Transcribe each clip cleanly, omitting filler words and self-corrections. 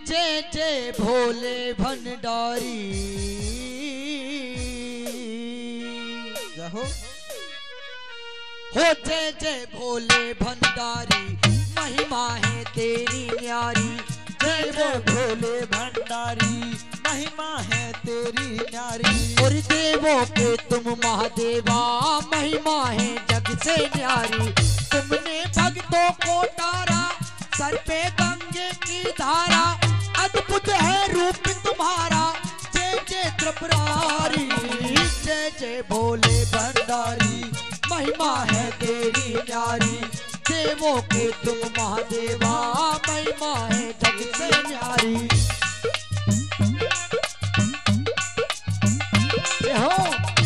जय जय भोले भंडारी। हो जय जय भोले भंडारी, महिमा है तेरी न्यारी। जय जय भोले भंडारी, महिमा है तेरी न्यारी। और देवों के तुम महादेवा, महिमा है जग से न्यारी। तुमने भक्तों को तारा, सर पे गंगे की धारा। अद्भुत है रूप तुम्हारा, जय जय त्रिपुरारी। जय जय भोले भंडारी, महिमा है तेरी न्यारी। देवों के तुम महादेवा, महिमा है जग से न्यारी। हो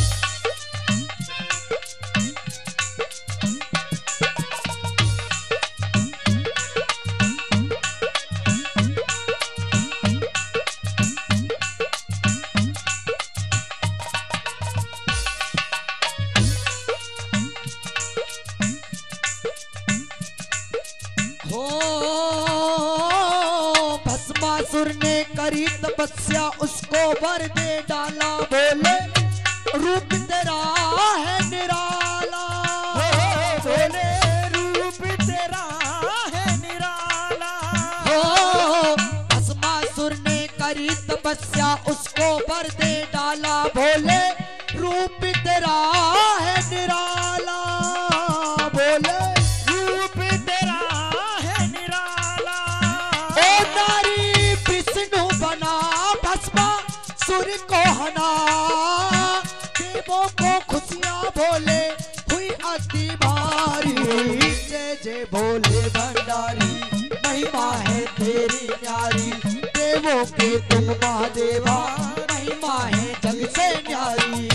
भस्मासुर ने करी तपस्या, उसको वर दे डाला। बोले रूप तेरा है निराला। बोले रूप तेरा है निराला। हो भस्मासुर ने करी तपस्या, उसको वर दे डाला। बोले रूप तेरा है निराला। बोले रूप तेरा है निराला। ओ नारी विष्णु बना, भस्मा सुर को हना। देवों को खुशियां बोले हुई अति भारी। जय जय भोले भंडारी, महिमा है तेरी न्यारी। देवों के तुम महादेवा, महिमा है जग से न्यारी।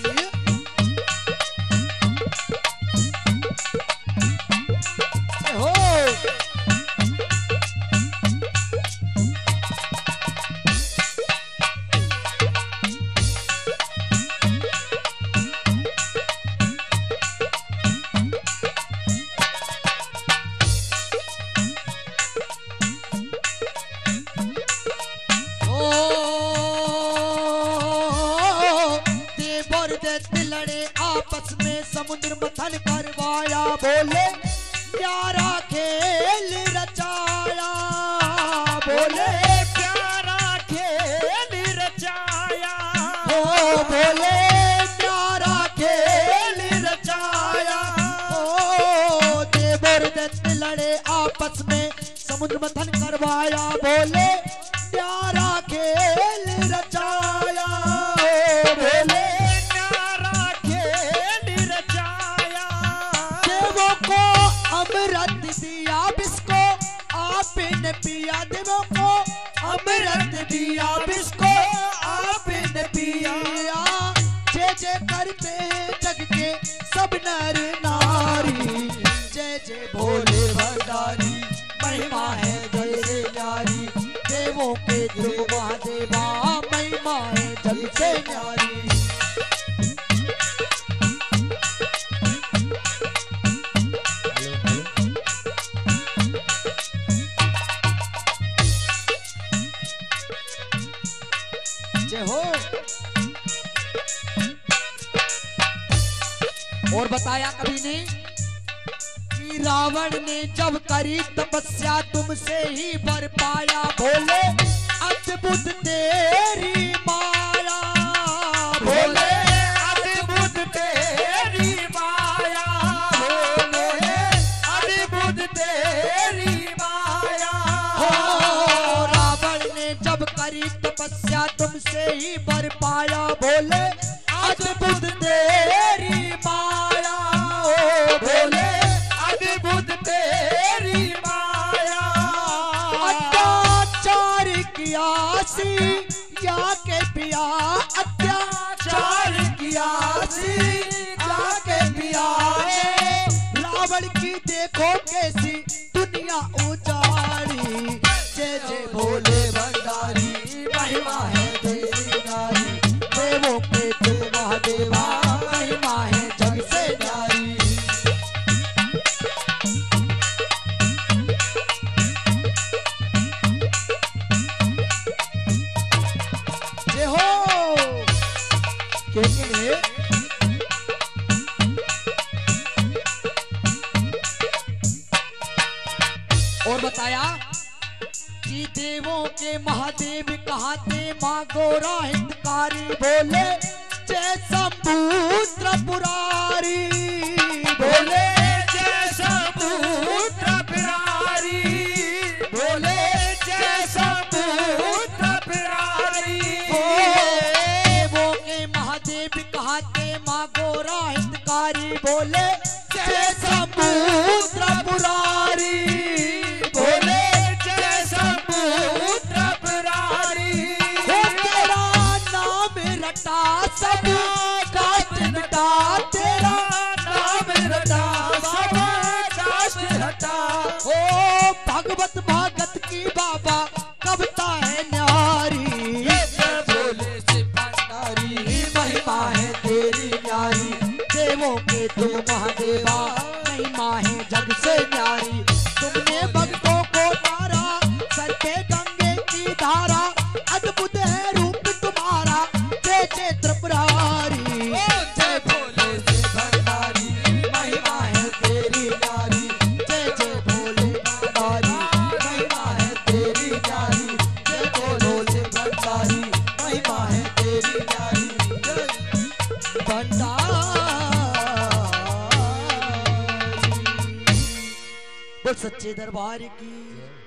हो लड़े आपस में, समुद्र मथन करवाया। बोले प्यारा खेल रचाया। बोले प्यारा खेल रचाया। हो बोले प्यारा खेल रचाया। हो देवर दत्त लड़े आपस में, समुद्र मथन करवाया। बोले प्यारा खेल रचाया। बोले अमृत दिया बिस्को आपने पिया। देवों को अमृत दिया बिस्को आपने पिया। जय जय करते जग के सब नर नारी। जय जय भोले भंडारी, महिमा है जग से न्यारी। देवों के तुम महादेवा, महिमा है जग से न्यारी। हो और बताया कभी ने कि रावण ने जब करी तपस्या, तुमसे ही वर पाया। बोले अद्भुत तेरी माया। बोले अद्भुत तेरी माया। बोले अद्भुत तेरी माया। हो रावण ने जब करी तपस्या, तुमसे ही वर पाया। बोले अद्भुत तेरी माया। बोले अद्भुत तेरी माया। अत्याचार किया सी या के पिया। अत्याचार किया सी या के पिया। रावण की देखो कैसी दुनिया उजाड़ी। जय जय भोले भंडारी, महिमा है तेरी न्यारी। देवों के तुम महादेवा, महिमा है जग से न्यारी। बताया कि देवों के महादेव कहाते माँ गोरा हितकारी बोले जय शंभू त्रिपुरारी बोले जय शंभू त्रिपुरारी बोले जय शंभू त्रिपुरारी वो के महादेव कहाते माँ गोरा हितकारी बोले जय शंभू त्रिपुरारी बोले जय शंभू त्रिपुरारी तेरा नाम रटा सब काट मिटा तेरा नाम रटा सब कास्ट हटा ओ भगवत भागत की बाबा कविता है न्यारी जय बोले शिव भंडारी महिमा है तेरी न्यारी देवों के तुम महादेवा महिमा है जग से न्यारी तुमने भक्तों को तारा सर पे गंगे की धारा अद्भुत है रूप तुम्हारा जय जय त्रिपुरारी जय भोले शिव भंडारी महिमा है तेरी न्यारी जय जय भोले भंडारी महिमा है तेरी न्यारी जय भोले भंडारी महिमा है तेरी न्यारी जय भंडारी। बोल सच्चे दरबार की